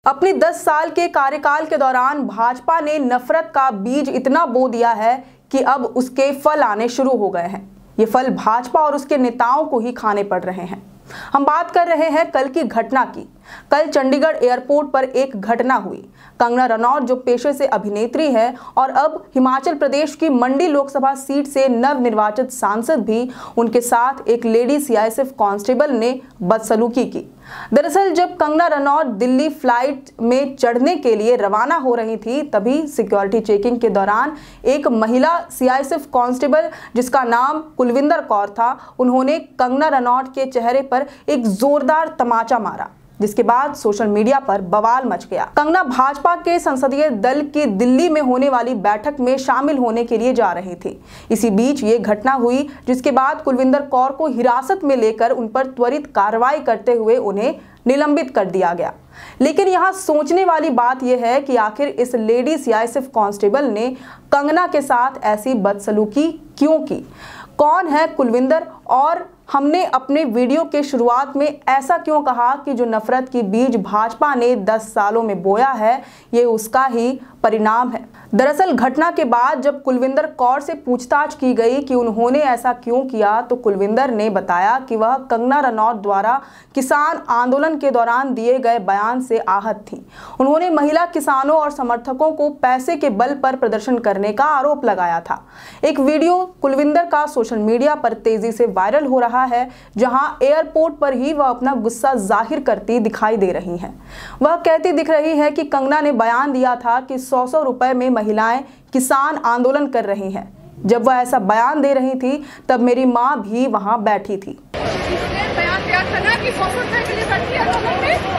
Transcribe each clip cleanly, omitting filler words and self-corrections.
अपनी 10 साल के कार्यकाल के दौरान भाजपा ने नफरत का बीज इतना बो दिया है कि अब उसके फल आने शुरू हो गए हैं। ये फल भाजपा और उसके नेताओं को ही खाने पड़ रहे हैं। हम बात कर रहे हैं कल की घटना की। कल चंडीगढ़ एयरपोर्ट पर एक घटना हुई। कंगना रनौत जो पेशे से अभिनेत्री है और अब हिमाचल प्रदेश की मंडी लोकसभा सीट से नवनिर्वाचित सांसद भी, उनके साथ एक लेडी सीआईएसएफ कांस्टेबल ने बदसलूकी की। दरअसल जब कंगना रनौत दिल्ली फ्लाइट में चढ़ने के लिए रवाना हो रही थी, तभी सिक्योरिटी चेकिंग के दौरान एक महिला सीआईएसएफ कांस्टेबल जिसका नाम कुलविंदर कौर था, उन्होंने कंगना रनौत के चेहरे पर एक जोरदार तमाचा मारा, जिसके बाद सोशल मीडिया पर बवाल मच गया। कंगना भाजपा के संसदीय दल की दिल्ली में होने वाली बैठक में शामिल होने के लिए जा रही थी। इसी बीच ये घटना हुई, जिसके बाद कुलविंदर कौर को हिरासत में लेकर उन पर त्वरित कार्रवाई करते हुए उन्हें निलंबित कर दिया गया। लेकिन यहाँ सोचने वाली बात यह है कि आखिर इस लेडी सीआईएसएफ कांस्टेबल ने कंगना के साथ ऐसी बदसलूकी क्यों की? कौन है कुलविंदर और हमने अपने वीडियो के शुरुआत में ऐसा क्यों कहा कि जो नफरत की बीज भाजपा ने 10 सालों में बोया है, ये उसका ही परिणाम है। दरअसल घटना के बाद जब कुलविंदर कौर से पूछताछ की गई कि उन्होंने ऐसा क्यों किया, तो कुलविंदर ने बताया कि वह कंगना रनौत द्वारा किसान आंदोलन के दौरान दिए गए बयान से आहत थी। उन्होंने महिला किसानों और समर्थकों को पैसे के बल पर प्रदर्शन करने का आरोप लगाया था। एक वीडियो कुलविंदर का सोशल मीडिया पर तेजी से वायरल हो रहा है, जहां एयरपोर्ट पर ही वह अपना गुस्सा जाहिर करती दिखाई दे रही हैं। वह कहती दिख रही है कि कंगना ने बयान दिया था कि 100-100 रुपए में महिलाएं किसान आंदोलन कर रही हैं। जब वह ऐसा बयान दे रही थी, तब मेरी मां भी वहां बैठी थी। बयान दिया था ना कि 100 रुपए के लिए बैठी है, तो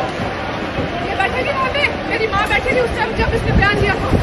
ये बैठेगी वहां पे, मेरी मां बैठी थी उस टाइम जब इसने बयान दिया था।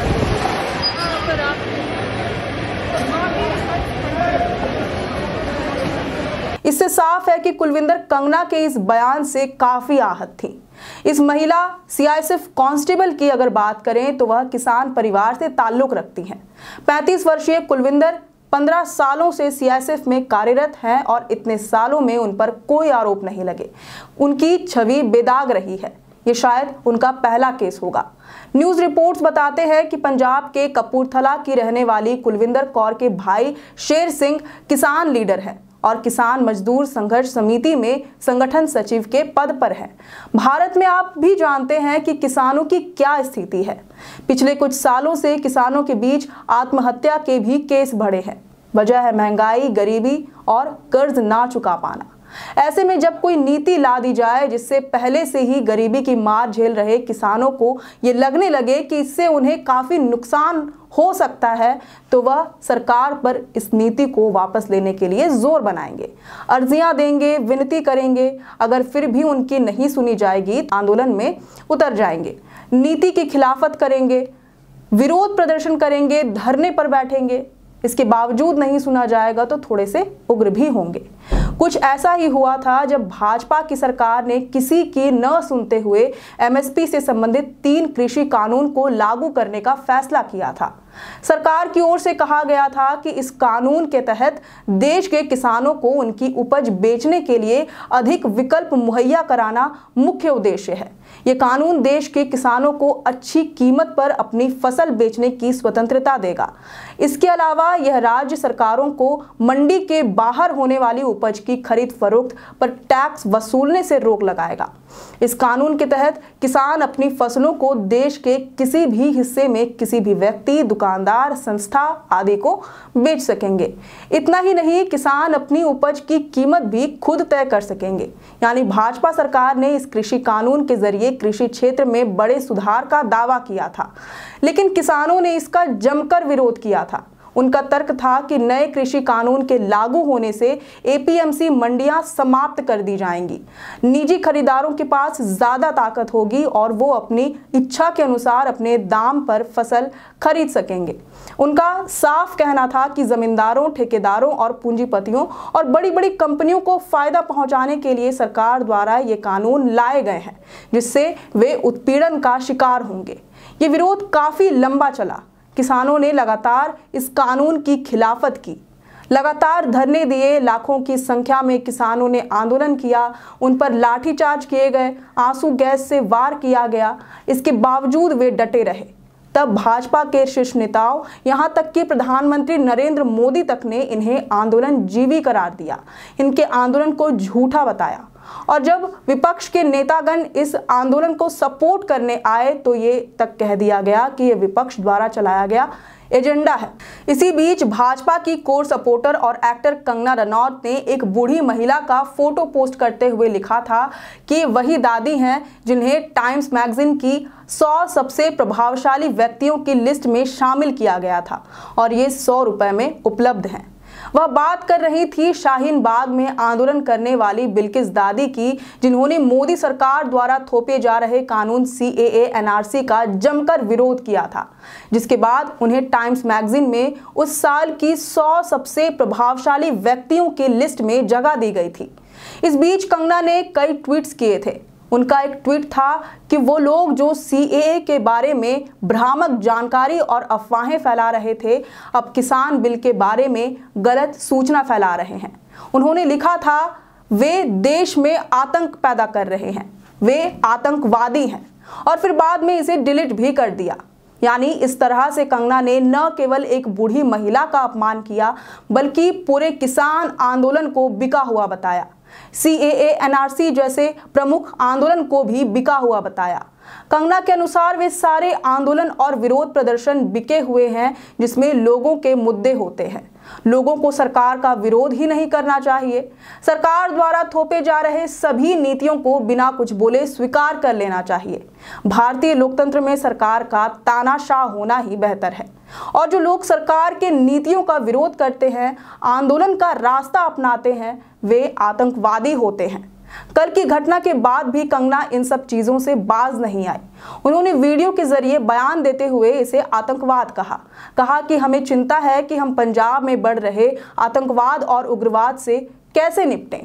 इससे साफ है कि कुलविंदर कंगना के इस बयान से काफी आहत थी। इस महिला सीआईएसएफ कांस्टेबल की अगर बात करें तो वह किसान परिवार से ताल्लुक रखती हैं। 35 वर्षीय कुलविंदर 15 सालों से सीआईएसएफ में कार्यरत हैं और इतने सालों में उन पर कोई आरोप नहीं लगे। उनकी छवि बेदाग रही है। ये शायद उनका पहला केस होगा। न्यूज रिपोर्ट्स बताते हैं कि पंजाब के कपूरथला की रहने वाली कुलविंदर कौर के भाई शेर सिंह किसान लीडर हैं और किसान मजदूर संघर्ष समिति में संगठन सचिव के पद पर है। भारत में आप भी जानते हैं कि किसानों की क्या स्थिति है। पिछले कुछ सालों से किसानों के बीच आत्महत्या के भी केस बढ़े हैं। वजह है महंगाई, गरीबी और कर्ज ना चुका पाना। ऐसे में जब कोई नीति ला दी जाए जिससे पहले से ही गरीबी की मार झेल रहे किसानों को ये लगने लगे कि इससे उन्हें काफी नुकसान हो सकता है, तो वह सरकार पर इस नीति को वापस लेने के लिए जोर बनाएंगे, अर्जियां देंगे, विनती करेंगे। अगर फिर भी उनकी नहीं सुनी जाएगी, आंदोलन में उतर जाएंगे, नीति की खिलाफत करेंगे, विरोध प्रदर्शन करेंगे, धरने पर बैठेंगे। इसके बावजूद नहीं सुना जाएगा तो थोड़े से उग्र भी होंगे। कुछ ऐसा ही हुआ था जब भाजपा की सरकार ने किसी की न सुनते हुए एमएसपी से संबंधित 3 कृषि कानून को लागू करने का फैसला किया था। सरकार की ओर से कहा गया था कि इस कानून के तहत देश के किसानों को उनकी उपज बेचने के लिए अधिक विकल्प मुहैया कराना मुख्य उद्देश्य है। ये कानून देश के किसानों को अच्छी कीमत पर अपनी फसल बेचने की स्वतंत्रता देगा। इसके अलावा यह राज्य सरकारों को मंडी के बाहर होने वाली उपज की खरीद फरोख्त पर टैक्स वसूलने से रोक लगाएगा। इस कानून के तहत किसान अपनी फसलों को देश के किसी भी हिस्से में किसी भी व्यक्ति, दुकानदार, संस्था आदि को बेच सकेंगे। इतना ही नहीं, किसान अपनी उपज की कीमत भी खुद तय कर सकेंगे। यानी भाजपा सरकार ने इस कृषि कानून के जरिए कृषि क्षेत्र में बड़े सुधार का दावा किया था, लेकिन किसानों ने इसका जमकर विरोध किया था। उनका तर्क था कि नए कृषि कानून के लागू होने से एपीएमसी मंडियां समाप्त कर दी जाएंगी, निजी खरीदारों के पास ज्यादा ताकत होगी और वो अपनी इच्छा के अनुसार अपने दाम पर फसल खरीद सकेंगे। उनका साफ कहना था कि जमींदारों, ठेकेदारों और पूंजीपतियों और बड़ी बड़ी कंपनियों को फायदा पहुंचाने के लिए सरकार द्वारा ये कानून लाए गए हैं, जिससे वे उत्पीड़न का शिकार होंगे। ये विरोध काफी लंबा चला। किसानों ने लगातार इस कानून की खिलाफत की, लगातार धरने दिए, लाखों की संख्या में किसानों ने आंदोलन किया, उन पर लाठीचार्ज किए गए, आंसू गैस से वार किया गया, इसके बावजूद वे डटे रहे। तब भाजपा के शीर्ष नेताओं, यहां तक कि प्रधानमंत्री नरेंद्र मोदी तक ने इन्हें आंदोलनजीवी करार दिया, इनके आंदोलन को झूठा बताया। और जब विपक्ष के नेतागण इस आंदोलन को सपोर्ट करने आए तो ये तक कह दिया गया कि ये विपक्ष द्वारा चलाया गया एजेंडा है। इसी बीच भाजपा की कोर सपोर्टर और एक्टर कंगना रनौत ने एक बूढ़ी महिला का फोटो पोस्ट करते हुए लिखा था कि वही दादी हैं जिन्हें टाइम्स मैगजीन की 100 सबसे प्रभावशाली व्यक्तियों की लिस्ट में शामिल किया गया था और ये 100 रुपए में उपलब्ध हैं। वह बात कर रही थी शाहीन बाग में आंदोलन करने वाली बिल्किस दादी की, जिन्होंने मोदी सरकार द्वारा थोपे जा रहे कानून CAA NRC का जमकर विरोध किया था, जिसके बाद उन्हें टाइम्स मैगजीन में उस साल की 100 सबसे प्रभावशाली व्यक्तियों की लिस्ट में जगह दी गई थी। इस बीच कंगना ने कई ट्वीट्स किए थे। उनका एक ट्वीट था कि वो लोग जो CAA के बारे में भ्रामक जानकारी और अफवाहें फैला रहे थे, अब किसान बिल के बारे में गलत सूचना फैला रहे हैं। उन्होंने लिखा था, वे देश में आतंक पैदा कर रहे हैं, वे आतंकवादी हैं, और फिर बाद में इसे डिलीट भी कर दिया। यानी इस तरह से कंगना ने न केवल एक बूढ़ी महिला का अपमान किया, बल्कि पूरे किसान आंदोलन को बिका हुआ बताया। CAA NRC जैसे प्रमुख आंदोलन को भी बिका हुआ बताया। कंगना के अनुसार वे सारे आंदोलन और विरोध प्रदर्शन बिके हुए हैं जिसमें लोगों के मुद्दे होते हैं। लोगों को सरकार का विरोध ही नहीं करना चाहिए। सरकार द्वारा थोपे जा रहे सभी नीतियों को बिना कुछ बोले स्वीकार कर लेना चाहिए। भारतीय लोकतंत्र में सरकार का तानाशाह होना ही बेहतर है। और जो लोग सरकार के नीतियों का विरोध करते हैं, आंदोलन का रास्ता अपनाते हैं, वे आतंकवादी होते हैं। कल की घटना के बाद भी कंगना इन सब चीजों से बाज नहीं आई। उन्होंने वीडियो के जरिए बयान देते हुए इसे आतंकवाद कहा कि हमें चिंता है कि हम पंजाब में बढ़ रहे आतंकवाद और उग्रवाद से कैसे निपटें।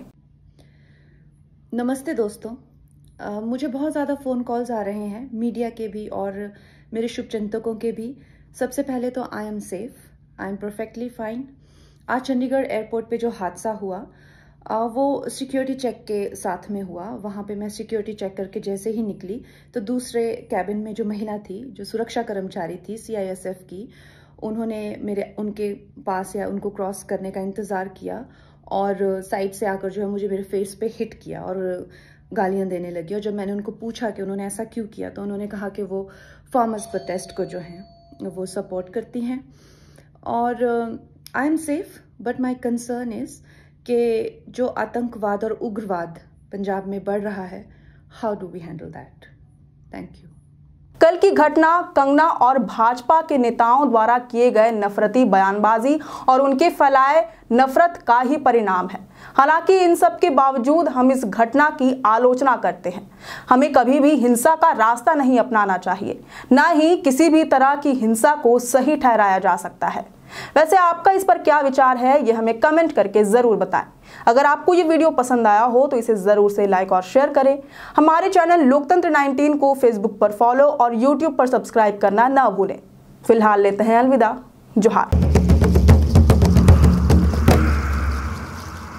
नमस्ते दोस्तों, मुझे बहुत ज़्यादा फ़ोन कॉल्स आ रहे हैं, मीडिया के भी और मेरे शुभचिंतकों के भी। सबसे पहले तो I am safe, I am perfectly fine. आज चंडीगढ़ एयरपोर्ट पे जो हादसा हुआ वो सिक्योरिटी चेक के साथ में हुआ। वहाँ पे मैं सिक्योरिटी चेक करके जैसे ही निकली तो दूसरे कैबिन में जो महिला थी, जो सुरक्षा कर्मचारी थी CISF की, उन्होंने उनके पास या उनको क्रॉस करने का इंतज़ार किया और साइड से आकर जो है मुझे मेरे फेस पे हिट किया और गालियाँ देने लगी। और जब मैंने उनको पूछा कि उन्होंने ऐसा क्यों किया तो उन्होंने कहा कि वो फार्मर्स प्रोटेस्ट को जो है वो सपोर्ट करती हैं। और I am safe, but my concern is कि जो आतंकवाद और उग्रवाद पंजाब में बढ़ रहा है, how do we handle that? Thank you. कल की घटना कंगना और भाजपा के नेताओं द्वारा किए गए नफरती बयानबाजी और उनके फैलाए नफरत का ही परिणाम है। हालांकि इन सब के बावजूद हम इस घटना की आलोचना करते हैं। हमें कभी भी हिंसा का रास्ता नहीं अपनाना चाहिए, ना ही किसी भी तरह की हिंसा को सही ठहराया जा सकता है। वैसे आपका इस पर क्या विचार है, ये हमें कमेंट करके जरूर बताएं। अगर आपको ये वीडियो पसंद आया हो तो इसे जरूर से लाइक और शेयर करें। हमारे चैनल लोकतंत्र 19 को फेसबुक पर फॉलो और यूट्यूब पर सब्सक्राइब करना ना भूलें। फिलहाल लेते हैं अलविदा। जोहार।